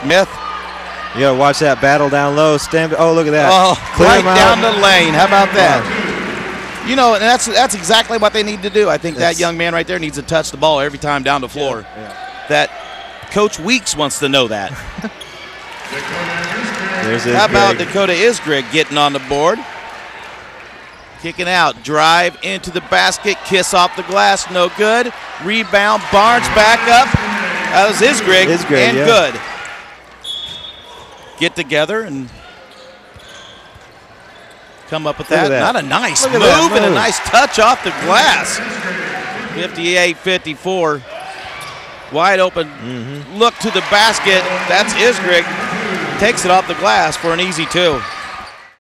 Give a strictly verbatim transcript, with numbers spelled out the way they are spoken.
Smith. You got to watch that battle down low. Stand. Oh, look at that. Oh, Clear right him out. down the lane. How about that? You know, and that's that's exactly what they need to do. I think That's, that young man right there needs to touch the ball every time down the floor. Yeah, yeah. That Coach Weeks wants to know that. There's How about Isgrigg. Dakota Isgrigg getting on the board? Kicking out, drive into the basket, kiss off the glass, no good. Rebound, Barnes back up. That was Isgrigg, Isgrigg, and yeah. good. Get together and come up with that. that. Not a nice Look move, at that and a move. nice touch off the glass. fifty-eight fifty-four. Wide open Mm-hmm. look to the basket. That's Isgrigg. Takes it off the glass for an easy two.